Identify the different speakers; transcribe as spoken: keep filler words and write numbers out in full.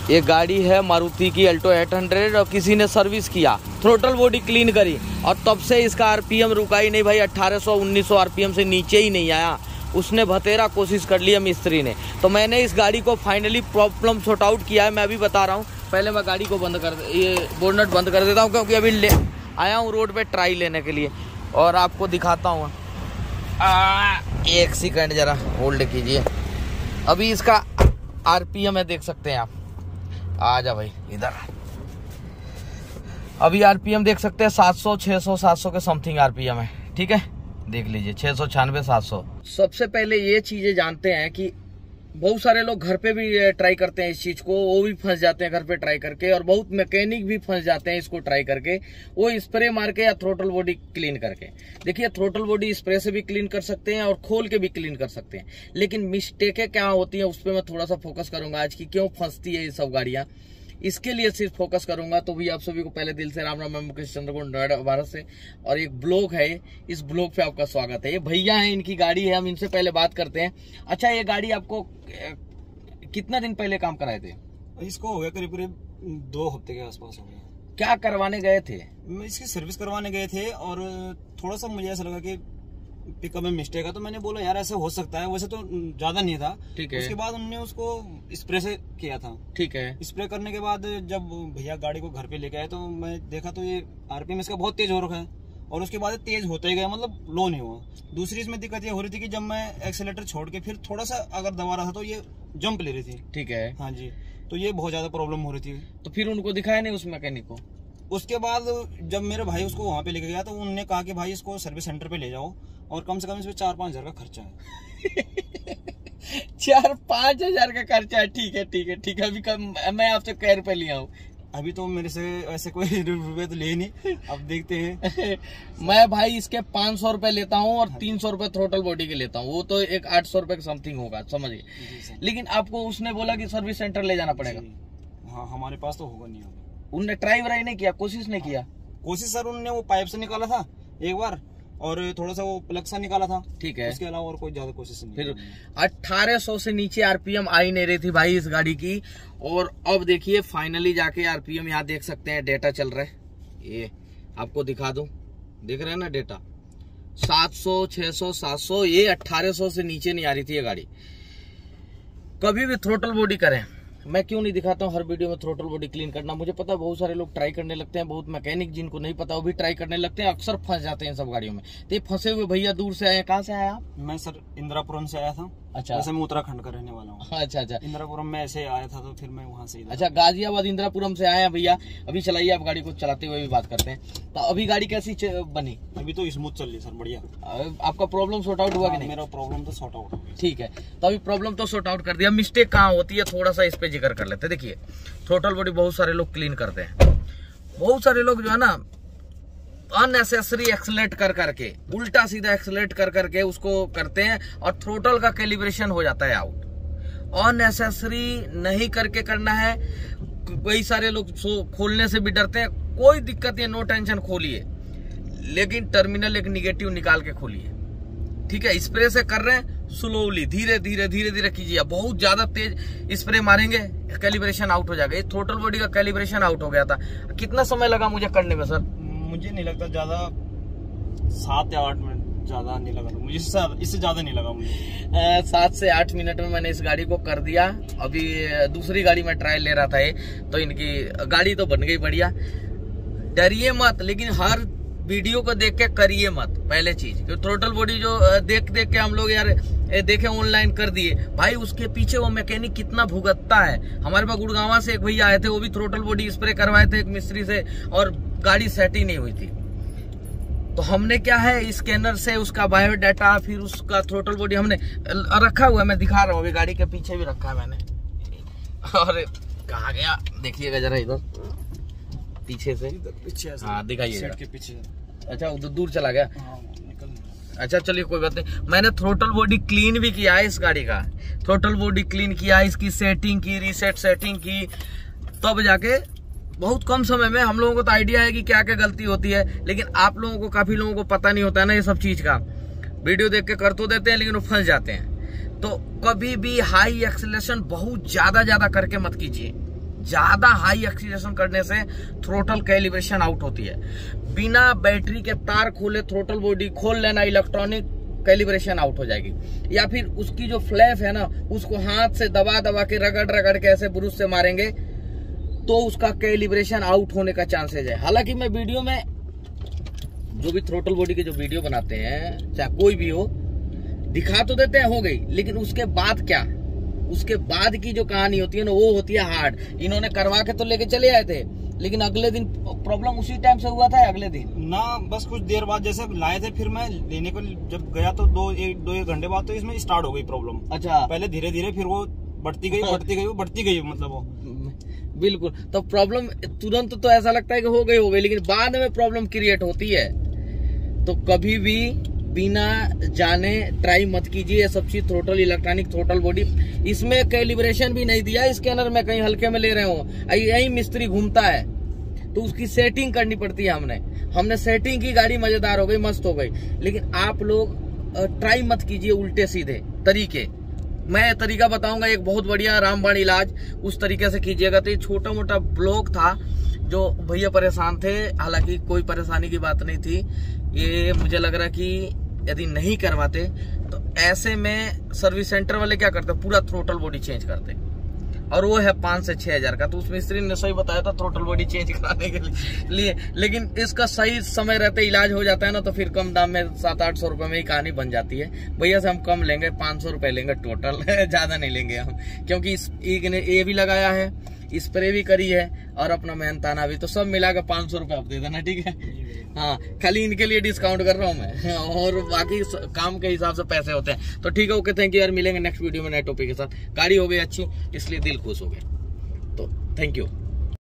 Speaker 1: ये गाड़ी है मारुति की अल्टो आठ सौ और किसी ने सर्विस किया, थ्रोटल बॉडी क्लीन करी और तब से इसका आरपीएम रुका ही नहीं भाई, अठारह सौ उन्नीस सौ आरपीएम से नीचे ही नहीं आया। उसने भतेरा कोशिश कर लिया मिस्त्री ने। तो मैंने इस गाड़ी को फाइनली प्रॉब्लम सॉर्ट आउट किया है। मैं अभी बता रहा हूँ, पहले मैं गाड़ी को बंद कर ये बोनट बंद कर देता हूँ क्योंकि अभी ले आया हूँ रोड पे ट्राई लेने के लिए और आपको दिखाता हूँ। एक सेकंड जरा होल्ड कीजिए। अभी इसका आरपीएम है, देख सकते हैं आप। आ जा भाई इधर। अभी आरपीएम देख सकते हैं सात सौ छह सौ सात सौ के समथिंग आरपीएम है। ठीक है, देख लीजिए छह सौ छियानवे सात सौ। सबसे पहले ये चीजें जानते हैं कि बहुत सारे लोग घर पे भी ट्राई करते हैं इस चीज को, वो भी फंस जाते हैं घर पे ट्राई करके, और बहुत मैकेनिक भी फंस जाते हैं इसको ट्राई करके, वो स्प्रे मार के या थ्रोटल बॉडी क्लीन करके। देखिए थ्रोटल बॉडी स्प्रे से भी क्लीन कर सकते हैं और खोल के भी क्लीन कर सकते हैं, लेकिन मिस्टेकें क्या होती हैं उस पर मैं थोड़ा सा फोकस करूंगा आज की, क्यों फंसती है ये सब गाड़ियां, इसके लिए सिर्फ फोकस करूंगा। तो भी आप सभी को पहले दिल से राम राम। मैं मुकेश चंद्रगुण नोएडा भारत से, और एक ब्लॉग है, इस ब्लॉग पे आपका स्वागत है। ये भैया है, इनकी गाड़ी है, हम इनसे पहले बात करते हैं। अच्छा, ये गाड़ी आपको कितना दिन पहले काम कराए थे?
Speaker 2: इसको हो गया करीब करीब दो हफ्ते के आसपास हो गया।
Speaker 1: क्या करवाने गए थे?
Speaker 2: इसकी सर्विस करवाने गए थे और थोड़ा सा मुझे ऐसा लगा कि पिकअप में मिस्टेक है, तो मैंने बोला यार ऐसे हो सकता है, वैसे तो ज्यादा नहीं था।
Speaker 1: ठीक है।
Speaker 2: उसके बाद उन्होंने उसको स्प्रे से किया था। ठीक है। स्प्रे करने के बाद जब भैया गाड़ी को घर पे लेके आए तो मैं देखा तो ये आरपीएम इसका बहुत तेज हो रखा है, और उसके बाद तेज होता ही गया, मतलब लो नहीं हुआ। दूसरी इसमें दिक्कत ये हो रही थी कि जब मैं एक्सेलेटर छोड़ के फिर थोड़ा सा अगर दबा रहा था तो ये जंप ले रही थी। ठीक है। हाँ जी, तो ये बहुत ज्यादा प्रॉब्लम हो रही थी। तो फिर उनको दिखाया नहीं उस मैकेनिक को? उसके बाद जब मेरे भाई उसको वहां पे लेके गया तो उन्होंने कहा कि भाई इसको सर्विस सेंटर पे ले जाओ और कम से कम इसमें चार पांच हजार का खर्चा है। चार पांच हजार का खर्चा है? ठीक है ठीक है ठीक है। अभी कम मैं आपसे कै रुपए लिया हूँ? अभी तो मेरे से ऐसे कोई रुपए तो ले नहीं, अब देखते हैं।
Speaker 1: मैं भाई इसके पाँच सौ रुपए लेता हूँ और तीन सौ रुपए थ्रोटल बॉडी के लेता हूँ, वो तो एक आठ सौ रुपए का समथिंग होगा, समझिए। लेकिन आपको उसने बोला कि सर्विस सेंटर ले जाना पड़ेगा?
Speaker 2: हाँ, हमारे पास तो होगा नहीं।
Speaker 1: उनने ट्राई वराई नहीं किया, कोशिश नहीं किया?
Speaker 2: कोशिश सर उन्होंने वो पाइप से निकाला था एक बार और थोड़ा सा वो प्लग सा निकाला था। ठीक है। उसके अलावा और कोई ज्यादा कोशिश नहीं। फिर
Speaker 1: अठारह सौ से नीचे आरपीएम आ ही नहीं रही थी भाई इस गाड़ी की, और अब देखिए फाइनली जाके आरपीएम यहाँ देख सकते हैं, डेटा चल रहा है, ये आपको दिखा दूं, देख रहे हैं ना डेटा, सात सौ छह सौ सात सौ, ये अठारह सौ से नीचे नहीं आ रही थी ये गाड़ी। कभी भी थ्रोटल बॉडी करें, मैं क्यों नहीं दिखाता हूँ हर वीडियो में थ्रोटल बॉडी क्लीन करना। मुझे पता है बहुत सारे लोग ट्राई करने लगते हैं, बहुत मैकेनिक जिनको नहीं पता वो भी ट्राई करने लगते हैं, अक्सर फंस जाते हैं इन सब गाड़ियों में। तो ये फंसे हुए भैया दूर से आए, कहाँ से आया आप?
Speaker 2: मैं सर इंदिरापुरम से आया था। अच्छा। वैसे मैं उत्तराखंड का रहने वाला हूँ। अच्छा अच्छा। इंदिरापुरम में ऐसे आया था तो फिर मैं वहाँ से।
Speaker 1: अच्छा, गाजियाबाद इंदिरापुरम से आया भैया। अभी चलाइए आप गाड़ी को, चलाते हुए भी बात करते हैं। तो अभी गाड़ी कैसी बनी?
Speaker 2: अभी तो स्मूथ चल रही सर, बढ़िया।
Speaker 1: आपका प्रॉब्लम सॉर्ट आउट हुआ कि नहीं?
Speaker 2: मेरा प्रॉब्लम तो सॉर्ट आउट हो गया।
Speaker 1: ठीक है, तो अभी प्रॉब्लम तो सॉर्ट आउट कर दिया। मिस्टेक कहाँ होती है थोड़ा सा इस पे जिक्र कर लेते हैं। देखिए थ्रोटल बॉडी बहुत सारे लोग क्लीन करते हैं, बहुत सारे लोग जो है ना अननेसेसरी एक्सलेट कर करके, उल्टा सीधा एक्सलेट कर करके उसको करते हैं और थ्रोटल का कैलिब्रेशन हो जाता है आउट। अननेसेसरी नहीं करके करना है। कई सारे लोग खोलने से भी डरते हैं, कोई दिक्कत नहीं, नो टेंशन, खोलिए, लेकिन टर्मिनल एक निगेटिव निकाल के खोलिए। ठीक है, स्प्रे से कर रहे हैं स्लोली, धीरे धीरे धीरे धीरे कीजिए। बहुत ज्यादा तेज स्प्रे मारेंगे कैलिब्रेशन आउट हो जाएगा। ये थ्रोटल बॉडी का कैलिब्रेशन आउट हो गया था। कितना समय लगा मुझे करने में सर?
Speaker 2: मुझे नहीं लगता ज्यादा, सात या आठ मिनट, ज्यादा नहीं लगा मुझे, इससे ज्यादा नहीं लगा मुझे।
Speaker 1: सात से आठ मिनट में मैंने इस गाड़ी को कर दिया। अभी दूसरी गाड़ी में ट्रायल ले रहा था ये, तो इनकी गाड़ी तो बन गई बढ़िया। डरिए मत, लेकिन हर वीडियो को देख के करिए मत, पहले चीज। क्योंकि थ्रोटल बॉडी जो देख देख के हम लोग यार देखे ऑनलाइन कर दिए भाई, उसके पीछे वो मैकेनिक कितना भुगतता है। हमारे पास गुड़गांव से एक भैया आए थे, वो भी थ्रोटल बॉडी स्प्रे करवाए थे एक मिस्त्री से, और गाड़ी सेट ही नहीं हुई थी। तो हमने क्या है, स्कैनर से उसका बायोडाटा, फिर उसका थ्रोटल बॉडी हमने रखा हुआ है, मैं दिखा रहा हूँ, अभी गाड़ी के पीछे भी रखा है मैंने। और कहाँ गया देखिएगा जरा, इधर पीछे से,
Speaker 2: पीछे,
Speaker 1: हाँ दिखाइए
Speaker 2: के पीछे।
Speaker 1: अच्छा उधर दूर चला गया। अच्छा चलिए कोई बात नहीं। मैंने थ्रोटल बॉडी क्लीन भी किया है इस गाड़ी का, थ्रोटल बॉडी क्लीन किया, इसकी सेटिंग की, रीसेट सेटिंग की, तब जाके बहुत कम समय में। हम लोगों को तो आइडिया है कि क्या क्या गलती होती है, लेकिन आप लोगों को, काफी लोगों को पता नहीं होता है ना ये सब चीज का। वीडियो देख के कर तो देते हैं लेकिन वो फंस जाते हैं। तो कभी भी हाई एक्सेलरेशन बहुत ज्यादा ज्यादा करके मत कीजिए। ज्यादा हाई एक्सीलरेशन करने से थ्रोटल कैलिब्रेशन आउट होती है। बिना बैटरी के तार खोले थ्रोटल बॉडी खोल लेना, इलेक्ट्रॉनिक कैलिब्रेशन आउट हो जाएगी। या फिर उसकी जो फ्लैप है ना, उसको हाथ से दबा दबा के रगड़ रगड़ के ऐसे ब्रश से मारेंगे तो उसका कैलिब्रेशन आउट होने का चांसेज है। हालांकि मैं वीडियो में जो भी थ्रोटल बॉडी के जो वीडियो बनाते हैं, चाहे कोई भी हो, दिखा तो देते हैं हो गई, लेकिन उसके बाद क्या, उसके बाद की जो कहानी होती है ना, वो होती है हार्ड। इन्होंने करवा के तो लेके चले आए थे, लेकिन अगले दिन प्रॉब्लम उसी टाइम से हुआ था। अगले दिन
Speaker 2: ना, बस कुछ देर बाद जैसे लाए थे, फिर मैं लेने को जब गया तो दो एक दो एक घंटे बाद तो इसमें स्टार्ट हो गई प्रॉब्लम।
Speaker 1: अच्छा,
Speaker 2: पहले धीरे धीरे, फिर वो बढ़ती गई बढ़ती गई वो बढ़ती गई मतलब वो
Speaker 1: बिल्कुल। तो प्रॉब्लम तुरंत तो ऐसा लगता है कि हो गई हो गई, लेकिन बाद में प्रॉब्लम क्रिएट होती है। तो कभी भी बिना जाने ट्राई मत कीजिए ये सब चीज। थ्रोटल, इलेक्ट्रॉनिक थ्रोटल बॉडी, इसमें कैलिब्रेशन भी नहीं दिया स्कैनर में, कहीं हल्के में ले रहे हो, यही मिस्त्री घूमता है तो उसकी सेटिंग करनी पड़ती है। हमने हमने सेटिंग की, गाड़ी मजेदार हो गई, मस्त हो गई। लेकिन आप लोग ट्राई मत कीजिए उल्टे सीधे तरीके। मैं तरीका बताऊंगा एक बहुत बढ़िया रामबाण इलाज, उस तरीके से कीजिएगा। तो ये छोटा मोटा ब्लॉक था जो भैया परेशान थे, हालांकि कोई परेशानी की बात नहीं थी। ये मुझे लग रहा कि यदि नहीं करवाते तो ऐसे में सर्विस सेंटर वाले क्या करते, पूरा थ्रोटल बॉडी चेंज करते, और वो है पाँच से छह हजार का। तो उस मिस्त्री ने सही बताया था थ्रोटल बॉडी चेंज कराने के लिए, लेकिन इसका सही समय रहते इलाज हो जाता है ना, तो फिर कम दाम में सात आठ सौ रुपए में ही कहानी बन जाती है। भैया से हम कम लेंगे, पाँच सौ रुपए लेंगे टोटल, ज्यादा नहीं लेंगे हम, क्योंकि इस एक ने ये भी लगाया है, स्प्रे भी करी है, और अपना मेहनताना भी, तो सब मिला के पाँच सौ रुपए आप दे देना, ठीक है। हाँ, खाली इनके लिए डिस्काउंट कर रहा हूँ मैं, और बाकी काम के हिसाब से पैसे होते हैं। तो ठीक है, ओके, थैंक यू यार, मिलेंगे नेक्स्ट वीडियो में नए टॉपिक के साथ। गाड़ी हो गई अच्छी, इसलिए दिल खुश हो गया, तो थैंक यू।